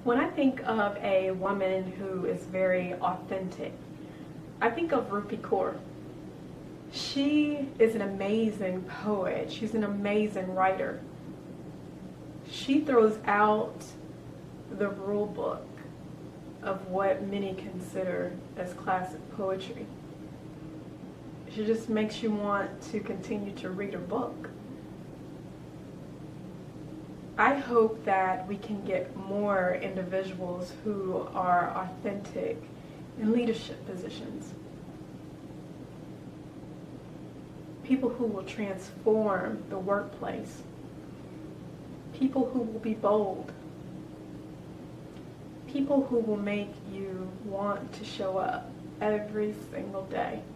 When I think of a woman who is very authentic, I think of Rupi Kaur. She is an amazing poet. She's an amazing writer. She throws out the rule book of what many consider as classic poetry. She just makes you want to continue to read her book. I hope that we can get more individuals who are authentic in leadership positions. People who will transform the workplace. People who will be bold. People who will make you want to show up every single day.